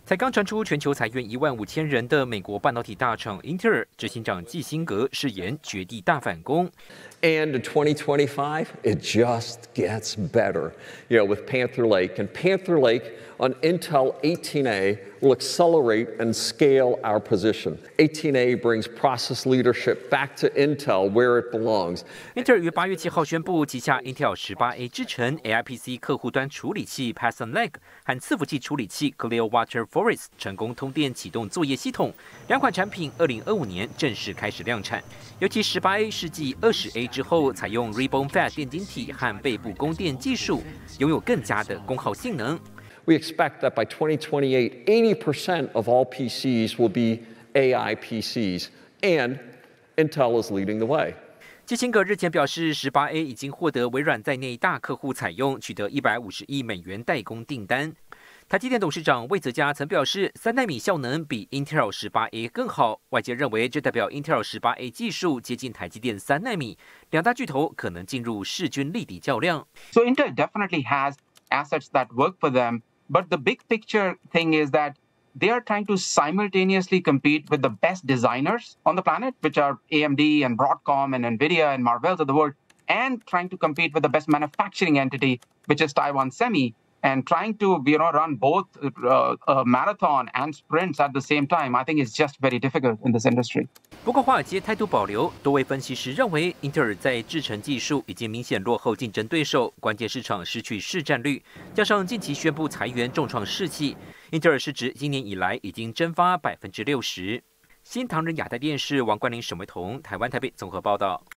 才刚传出全球裁员15000人的美国半导体大厂英特尔执行长基辛格誓言绝地大反攻。 And in 2025, it just gets better. With Panther Lake. And Panther Lake on Intel 18A will accelerate and scale our position. 18A brings process leadership back to Intel where it belongs. 英特尔于8月7号宣布，旗下 Intel 18A 制程 AI-PC 客户端处理器 Passion Lake 和伺服器处理器 Clearwater Forest 成功通电启动作业系统，两款产品2025年正式开始量产。尤其18A 是继20A 之后，采用 Ribbon Fat 电晶体和背部供电技术，拥有更佳的功耗性能。 We expect that by 2028, 80% of all PCs will be AI PCs, and Intel is leading the way. 基辛格日前表示，18A 已经获得微软在内大客户采用，取得150亿美元代工订单。台积电董事长魏泽嘉曾表示，3奈米效能比 Intel 18A 更好。外界认为，这代表 Intel 18A 技术接近台积电3奈米，两大巨头可能进入势均力敌较量。 So Intel definitely has assets that work for them, but the big picture thing is that they are trying to simultaneously compete with the best designers on the planet, which are AMD and Broadcom and NVIDIA and Marvell of the world, and trying to compete with the best manufacturing entity, which is Taiwan Semi. And trying to run both a marathon and sprints at the same time, I think is just very difficult in this industry. 不过，华尔街态度保留，多位分析师认为，英特尔在制程技术已经明显落后竞争对手，关键市场失去市占率，加上近期宣布裁员，重创士气，英特尔市值今年以来已经蒸发60%。新唐人亚太电视王冠霖、沈维彤，台湾台北综合报道。